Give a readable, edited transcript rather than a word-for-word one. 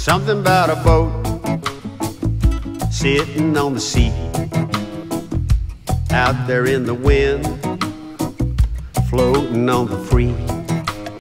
something about a boat sitting on the sea, out there in the wind, floating on the free.